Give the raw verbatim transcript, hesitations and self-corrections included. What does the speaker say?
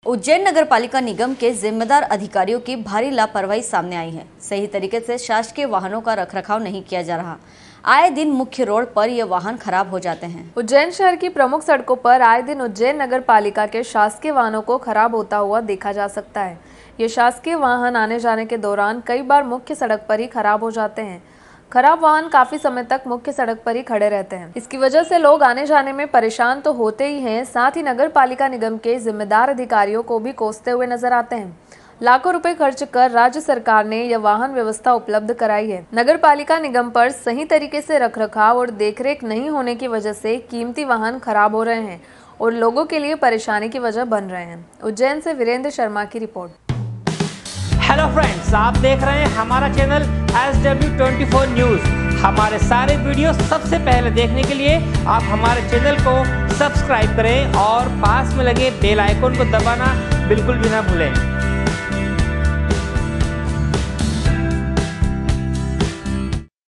उज्जैन नगर पालिका निगम के जिम्मेदार अधिकारियों की भारी लापरवाही सामने आई है। सही तरीके से शासकीय वाहनों का रखरखाव नहीं किया जा रहा। आए दिन मुख्य रोड पर ये वाहन खराब हो जाते हैं। उज्जैन शहर की प्रमुख सड़कों पर आए दिन उज्जैन नगर पालिका के शासकीय वाहनों को खराब होता हुआ देखा जा सकता है। ये शासकीय वाहन आने जाने के दौरान कई बार मुख्य सड़क पर ही खराब हो जाते हैं। खराब वाहन काफी समय तक मुख्य सड़क पर ही खड़े रहते हैं। इसकी वजह से लोग आने जाने में परेशान तो होते ही हैं, साथ ही नगर पालिका निगम के जिम्मेदार अधिकारियों को भी कोसते हुए नजर आते हैं। लाखों रुपए खर्च कर राज्य सरकार ने यह वाहन व्यवस्था उपलब्ध कराई है। नगर पालिका निगम पर सही तरीके से रखरखाव और देखरेख नहीं होने की वजह से कीमती वाहन खराब हो रहे हैं और लोगों के लिए परेशानी की वजह बन रहे हैं। उज्जैन से वीरेंद्र शर्मा की रिपोर्ट। हेलो फ्रेंड्स, आप देख रहे हैं हमारा channel S W twenty four news. हमारे सारे वीडियो सबसे पहले देखने के लिए आप हमारे चैनल को सब्सक्राइब करें और पास में लगे बेल आइकन को दबाना बिल्कुल भी ना भूलें।